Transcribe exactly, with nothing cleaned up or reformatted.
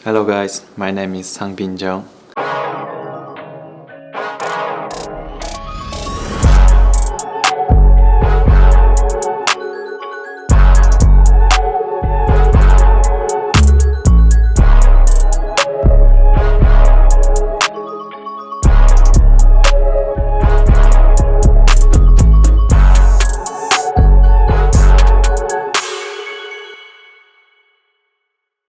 Hello guys, my name is Sang Bin Jeong.